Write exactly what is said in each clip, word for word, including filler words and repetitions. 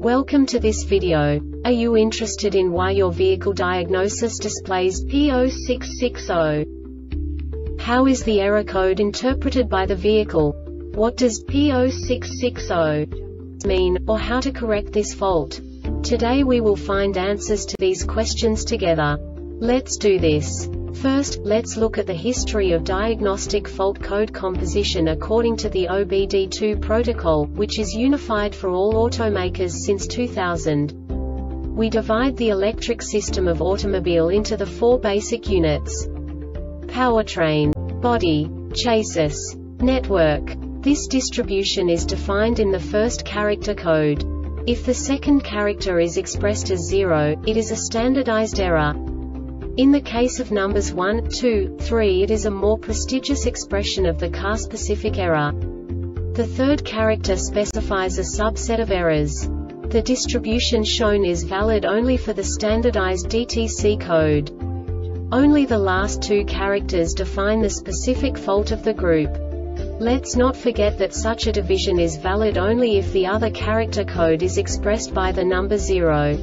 Welcome to this video. Are you interested in why your vehicle diagnosis displays P zero six six zero? How is the error code interpreted by the vehicle? What does P zero six six zero mean, or how to correct this fault? Today we will find answers to these questions together. Let's do this. First, let's look at the history of diagnostic fault code composition according to the O B D two protocol, which is unified for all automakers since two thousand. We divide the electric system of automobile into the four basic units: powertrain, body, chassis, network. This distribution is defined in the first character code. If the second character is expressed as zero, it is a standardized error. In the case of numbers one, two, three, it is a more prestigious expression of the car-specific error. The third character specifies a subset of errors. The distribution shown is valid only for the standardized D T C code. Only the last two characters define the specific fault of the group. Let's not forget that such a division is valid only if the other character code is expressed by the number zero.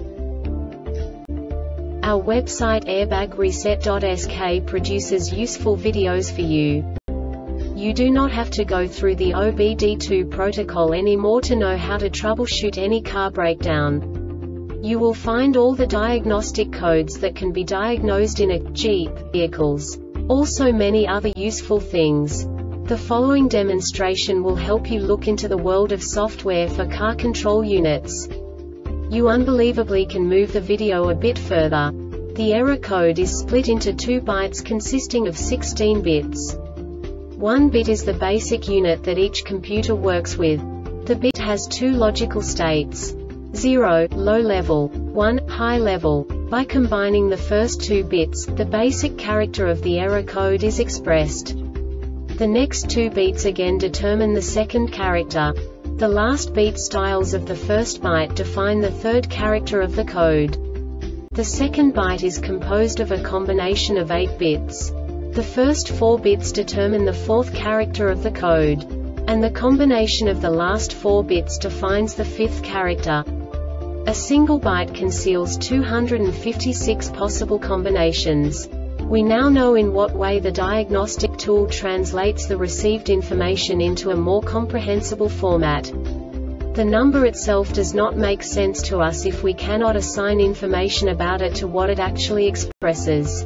Our website airbag reset dot S K produces useful videos for you. You do not have to go through the O B D two protocol anymore to know how to troubleshoot any car breakdown. You will find all the diagnostic codes that can be diagnosed in a Jeep vehicles. Also many other useful things. The following demonstration will help you look into the world of software for car control units. You unbelievably can move the video a bit further. The error code is split into two bytes consisting of sixteen bits. One bit is the basic unit that each computer works with. The bit has two logical states: zero, low level, one, high level. By combining the first two bits, the basic character of the error code is expressed. The next two beats again determine the second character. The last beat styles of the first byte define the third character of the code. The second byte is composed of a combination of eight bits. The first four bits determine the fourth character of the code. And the combination of the last four bits defines the fifth character. A single byte conceals two hundred fifty-six possible combinations. We now know in what way the diagnostic tool translates the received information into a more comprehensible format. The number itself does not make sense to us if we cannot assign information about it to what it actually expresses.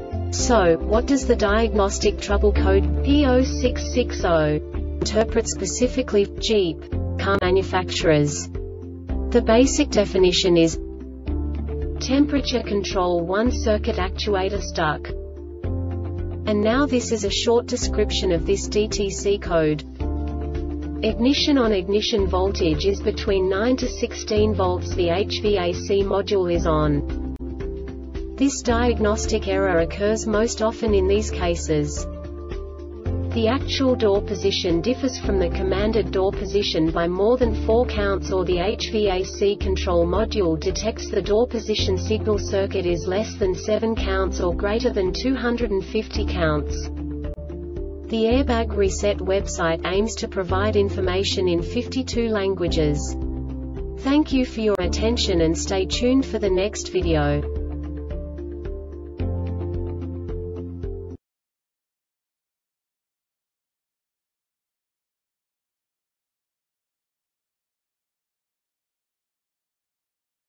So, what does the diagnostic trouble code P zero six six zero interpret specifically for Jeep car manufacturers? The basic definition is temperature control one circuit actuator stuck. And now this is a short description of this D T C code. Ignition on ignition voltage is between nine to sixteen volts. The H V A C module is on. This diagnostic error occurs most often in these cases. The actual door position differs from the commanded door position by more than four counts, or the H V A C control module detects the door position signal circuit is less than seven counts or greater than two hundred fifty counts. The Airbag Reset website aims to provide information in fifty-two languages. Thank you for your attention and stay tuned for the next video.